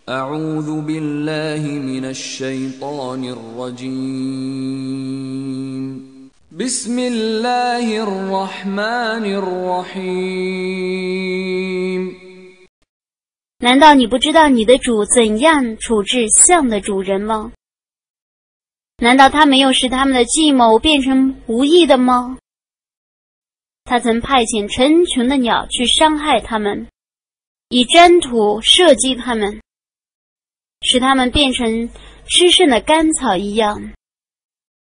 أعوذ بالله من الشيطان الرجيم بسم الله الرحمن الرحيم 难道你不知道你的主怎样处置象的主人吗？难道他没有使他们的计谋变成无益的吗？他曾派遣成群的鸟去伤害他们，以粘土射击他们，使他们变成吃剩的干草一样。